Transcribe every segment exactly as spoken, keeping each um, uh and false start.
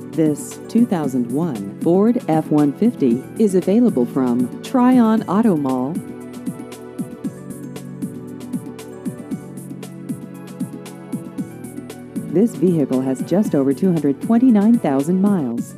This two thousand one Ford F one fifty is available from Tryon Auto Mall. This vehicle has just over two hundred twenty-nine thousand miles.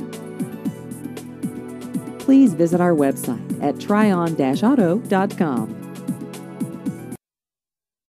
Please visit our website at tryon dash auto dot com.